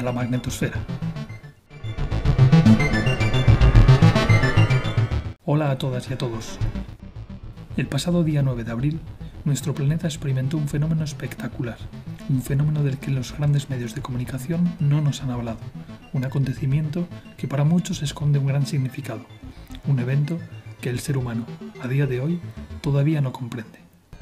la magnetosfera. Hola a todas y a todos. El pasado día 9 de abril, nuestro planeta experimentó un fenómeno espectacular, un fenómeno del que los grandes medios de comunicación no nos han hablado, un acontecimiento que para muchos esconde un gran significado, un evento que el ser humano, a día de hoy, todavía no comprende.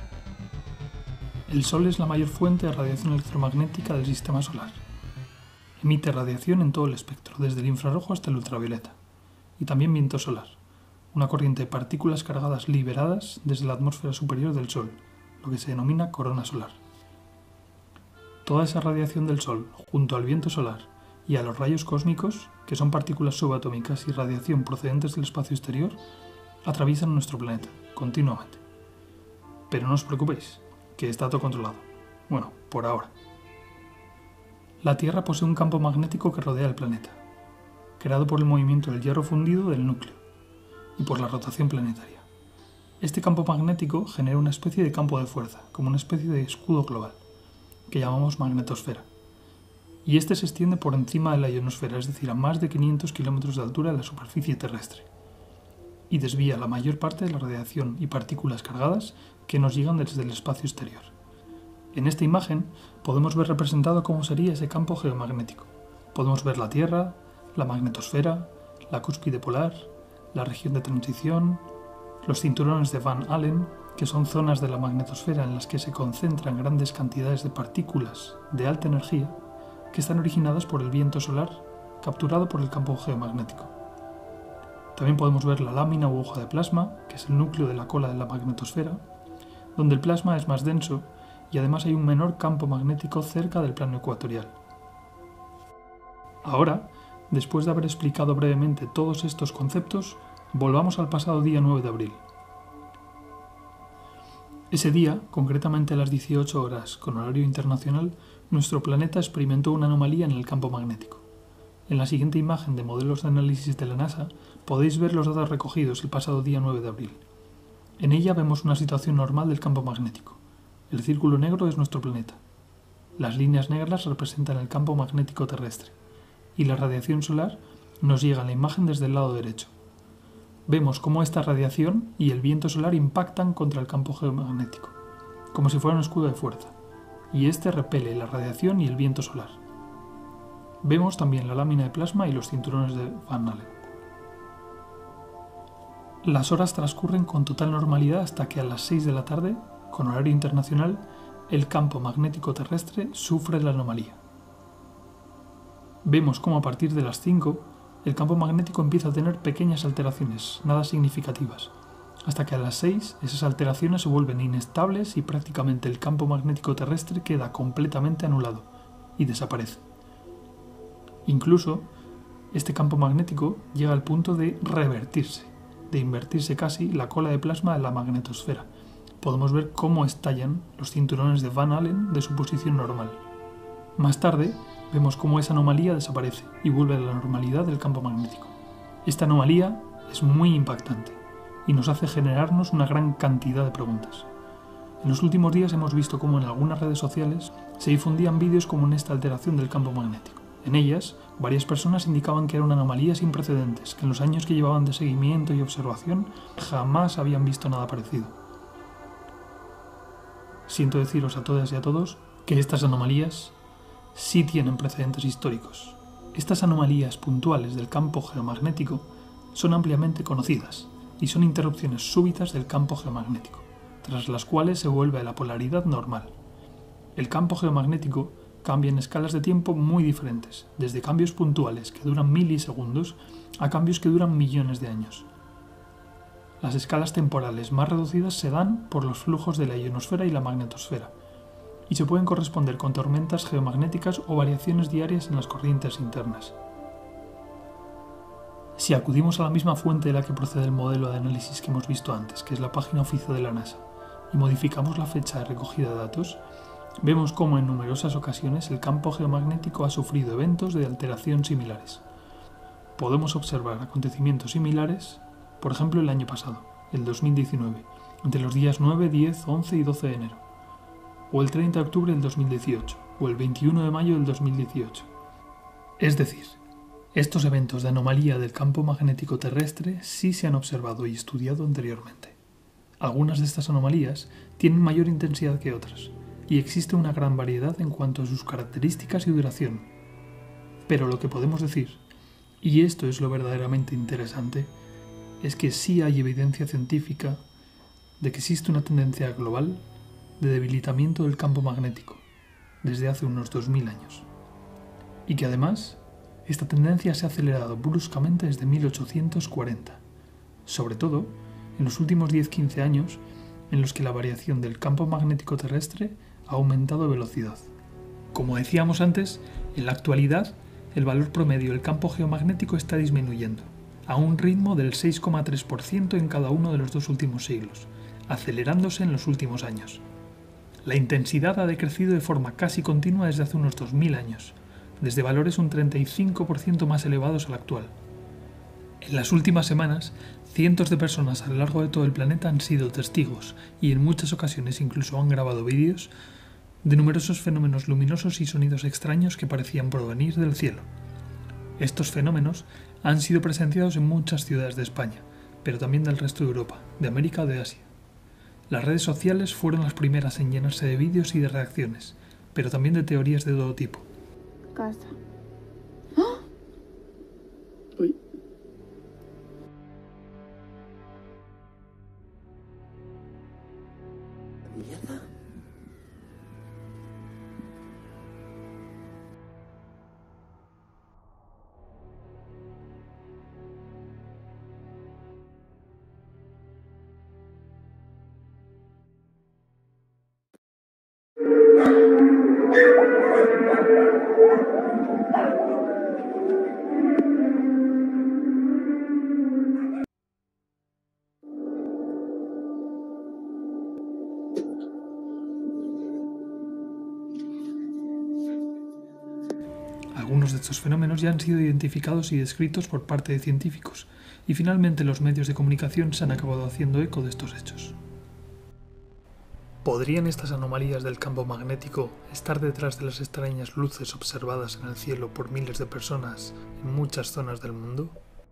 El Sol es la mayor fuente de radiación electromagnética del sistema solar. Emite radiación en todo el espectro, desde el infrarrojo hasta el ultravioleta, y también viento solar, una corriente de partículas cargadas liberadas desde la atmósfera superior del Sol, lo que se denomina corona solar. Toda esa radiación del Sol, junto al viento solar y a los rayos cósmicos, que son partículas subatómicas y radiación procedentes del espacio exterior, atraviesan nuestro planeta, continuamente. Pero no os preocupéis, que está todo controlado. Bueno, por ahora. La Tierra posee un campo magnético que rodea el planeta, creado por el movimiento del hierro fundido del núcleo y por la rotación planetaria. Este campo magnético genera una especie de campo de fuerza, como una especie de escudo global, que llamamos magnetosfera. Y este se extiende por encima de la ionosfera, es decir, a más de 500 kilómetros de altura de la superficie terrestre, y desvía la mayor parte de la radiación y partículas cargadas que nos llegan desde el espacio exterior. En esta imagen podemos ver representado cómo sería ese campo geomagnético. Podemos ver la Tierra, la magnetosfera, la cúspide polar, la región de transición, los cinturones de Van Allen, que son zonas de la magnetosfera en las que se concentran grandes cantidades de partículas de alta energía que están originadas por el viento solar capturado por el campo geomagnético. También podemos ver la lámina u hoja de plasma, que es el núcleo de la cola de la magnetosfera, donde el plasma es más denso y además hay un menor campo magnético cerca del plano ecuatorial. Ahora, después de haber explicado brevemente todos estos conceptos, volvamos al pasado día 9 de abril. Ese día, concretamente a las 18 horas con horario internacional, nuestro planeta experimentó una anomalía en el campo magnético. En la siguiente imagen de modelos de análisis de la NASA podéis ver los datos recogidos el pasado día 9 de abril. En ella vemos una situación normal del campo magnético. El círculo negro es nuestro planeta. Las líneas negras representan el campo magnético terrestre. Y la radiación solar nos llega a la imagen desde el lado derecho. Vemos cómo esta radiación y el viento solar impactan contra el campo geomagnético, como si fuera un escudo de fuerza, y este repele la radiación y el viento solar. Vemos también la lámina de plasma y los cinturones de Van Allen. Las horas transcurren con total normalidad hasta que a las 6 de la tarde, con horario internacional, el campo magnético terrestre sufre la anomalía. Vemos cómo a partir de las 5 el campo magnético empieza a tener pequeñas alteraciones, nada significativas, hasta que a las 6 esas alteraciones se vuelven inestables y prácticamente el campo magnético terrestre queda completamente anulado y desaparece. Incluso, este campo magnético llega al punto de revertirse, de invertirse casi la cola de plasma de la magnetosfera. Podemos ver cómo estallan los cinturones de Van Allen de su posición normal. Más tarde, vemos cómo esa anomalía desaparece y vuelve a la normalidad del campo magnético. Esta anomalía es muy impactante y nos hace generarnos una gran cantidad de preguntas. En los últimos días hemos visto cómo en algunas redes sociales se difundían vídeos como en esta alteración del campo magnético. En ellas, varias personas indicaban que era una anomalía sin precedentes, que en los años que llevaban de seguimiento y observación jamás habían visto nada parecido. Siento deciros a todas y a todos que estas anomalías sí tienen precedentes históricos. Estas anomalías puntuales del campo geomagnético son ampliamente conocidas y son interrupciones súbitas del campo geomagnético, tras las cuales se vuelve a la polaridad normal. El campo geomagnético cambia en escalas de tiempo muy diferentes, desde cambios puntuales que duran milisegundos a cambios que duran millones de años. Las escalas temporales más reducidas se dan por los flujos de la ionosfera y la magnetosfera, y se pueden corresponder con tormentas geomagnéticas o variaciones diarias en las corrientes internas. Si acudimos a la misma fuente de la que procede el modelo de análisis que hemos visto antes, que es la página oficial de la NASA, y modificamos la fecha de recogida de datos, vemos cómo en numerosas ocasiones el campo geomagnético ha sufrido eventos de alteración similares. Podemos observar acontecimientos similares, por ejemplo el año pasado, el 2019, entre los días 9, 10, 11 y 12 de enero, o el 30 de octubre del 2018, o el 21 de mayo del 2018. Es decir, estos eventos de anomalía del campo magnético terrestre sí se han observado y estudiado anteriormente. Algunas de estas anomalías tienen mayor intensidad que otras, y existe una gran variedad en cuanto a sus características y duración. Pero lo que podemos decir, y esto es lo verdaderamente interesante, es que sí hay evidencia científica de que existe una tendencia global de debilitamiento del campo magnético desde hace unos 2000 años. Y que además, esta tendencia se ha acelerado bruscamente desde 1840, sobre todo en los últimos 10-15 años en los que la variación del campo magnético terrestre ha aumentado de velocidad. Como decíamos antes, en la actualidad el valor promedio del campo geomagnético está disminuyendo, a un ritmo del 6,3% en cada uno de los 2 últimos siglos, acelerándose en los últimos años. La intensidad ha decrecido de forma casi continua desde hace unos 2000 años, desde valores un 35% más elevados al actual. En las últimas semanas, cientos de personas a lo largo de todo el planeta han sido testigos y en muchas ocasiones incluso han grabado vídeos de numerosos fenómenos luminosos y sonidos extraños que parecían provenir del cielo. Estos fenómenos han sido presenciados en muchas ciudades de España, pero también del resto de Europa, de América o de Asia. Las redes sociales fueron las primeras en llenarse de vídeos y de reacciones, pero también de teorías de todo tipo. Casa. ¡Oh! Uy. ¿Mierda? Algunos de estos fenómenos ya han sido identificados y descritos por parte de científicos, y finalmente los medios de comunicación se han acabado haciendo eco de estos hechos. ¿Podrían estas anomalías del campo magnético estar detrás de las extrañas luces observadas en el cielo por miles de personas en muchas zonas del mundo?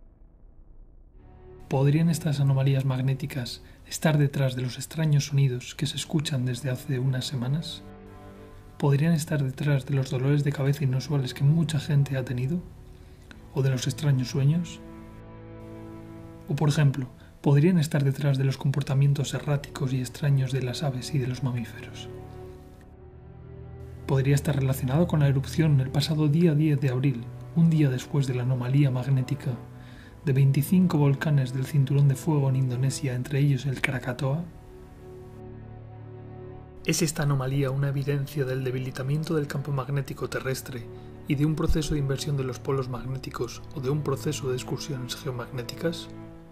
¿Podrían estas anomalías magnéticas estar detrás de los extraños sonidos que se escuchan desde hace unas semanas? ¿Podrían estar detrás de los dolores de cabeza inusuales que mucha gente ha tenido? ¿O de los extraños sueños? O, por ejemplo, ¿podrían estar detrás de los comportamientos erráticos y extraños de las aves y de los mamíferos? ¿Podría estar relacionado con la erupción el pasado día 10 de abril, un día después de la anomalía magnética, de 25 volcanes del Cinturón de Fuego en Indonesia, entre ellos el Krakatoa? ¿Es esta anomalía una evidencia del debilitamiento del campo magnético terrestre y de un proceso de inversión de los polos magnéticos o de un proceso de excursiones geomagnéticas?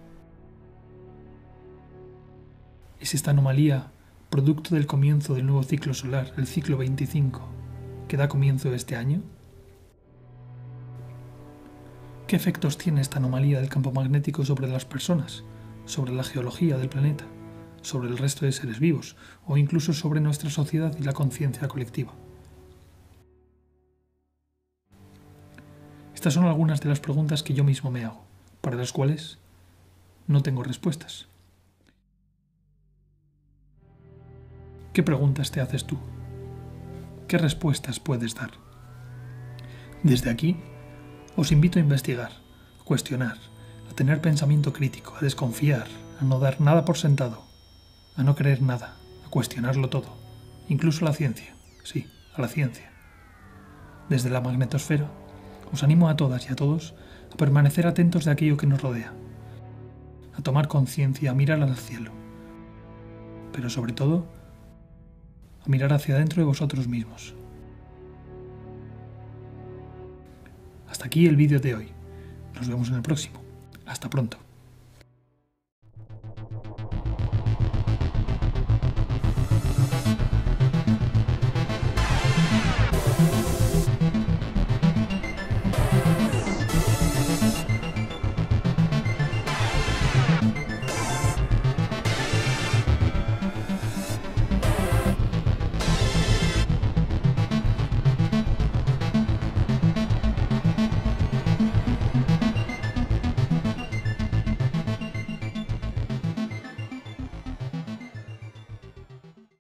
¿Es esta anomalía producto del comienzo del nuevo ciclo solar, el ciclo 25, que da comienzo este año? ¿Qué efectos tiene esta anomalía del campo magnético sobre las personas, sobre la geología del planeta, sobre el resto de seres vivos o incluso sobre nuestra sociedad y la conciencia colectiva? Estas son algunas de las preguntas que yo mismo me hago, para las cuales no tengo respuestas. ¿Qué preguntas te haces tú? ¿Qué respuestas puedes dar? Desde aquí, os invito a investigar, a cuestionar, a tener pensamiento crítico, a desconfiar, a no dar nada por sentado, a no creer nada, a cuestionarlo todo, incluso la ciencia, sí, a la ciencia. Desde la magnetosfera, os animo a todas y a todos a permanecer atentos de aquello que nos rodea, a tomar conciencia, a mirar al cielo, pero sobre todo, a mirar hacia adentro de vosotros mismos. Hasta aquí el vídeo de hoy. Nos vemos en el próximo. Hasta pronto.